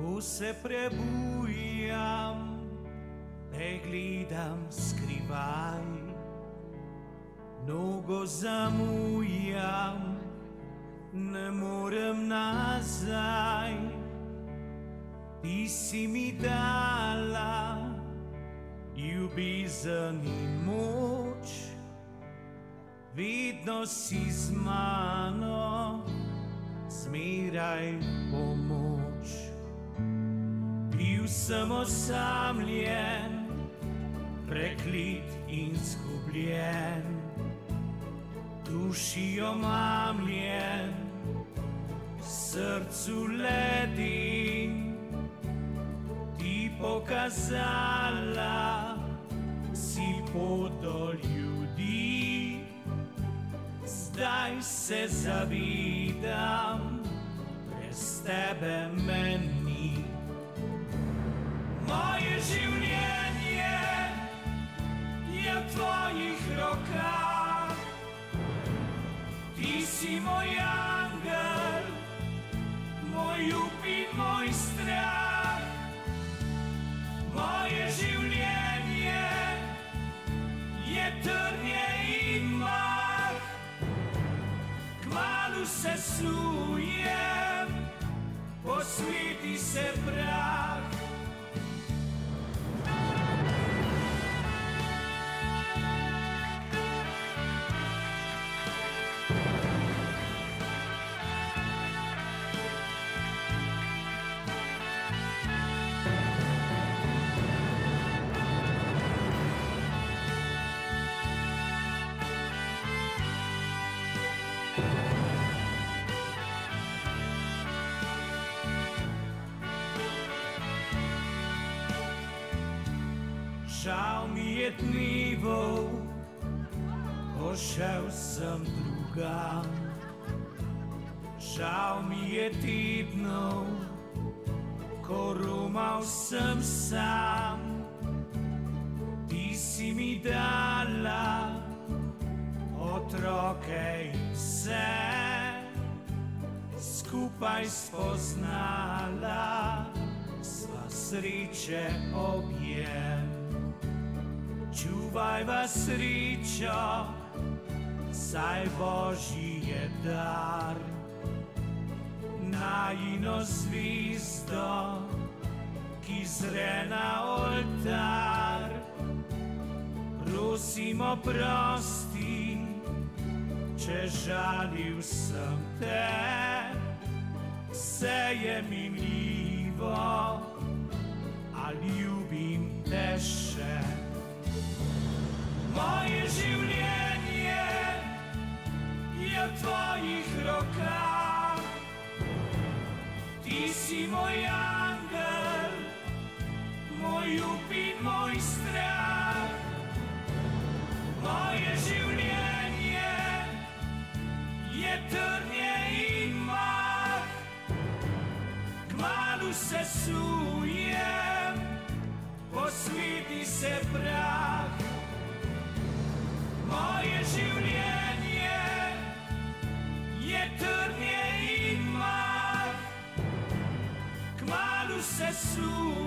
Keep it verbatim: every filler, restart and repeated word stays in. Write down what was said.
Ko se prebujam, te gledam skrivaj, mnogo zamujam, ne morem nazaj. Ti si mi dala ljubezen in moč, vedno si z mano, zmeraj pomoč. Bil sem osamljen, preklet in zgubljen, duši omamljen, srcu leden. Ti pokazala si pot do ljudi, zdaj se zavedam, brez tebe me ni. Moje življenje je v tvojih rokah, ti si moj angel, moj up in moj strah. Moje življenje je trnje in mah, kmalu se sujem, posveti se prah. Žal mi je dnevov, ko šel sem drugam. Žal mi je tednov, ko romal sem sam. Ti si mi dala otroke in vse, skupaj spoznala sva sreče objem. Čuvajva srečo, saj Božji je dar. Najino zvezdo, ki zre na oltar. Prosimo prosti, če žalil sem te, vse je minljivo, a ljubim te še. Moje življenje je v tvojih rokah, ti si moj angel, moj up in moj strah. Moje življenje je trnje in mah, kmalu se sujem, posveti se prah. Moje življenje je trnje in mah, kmalu se sujem.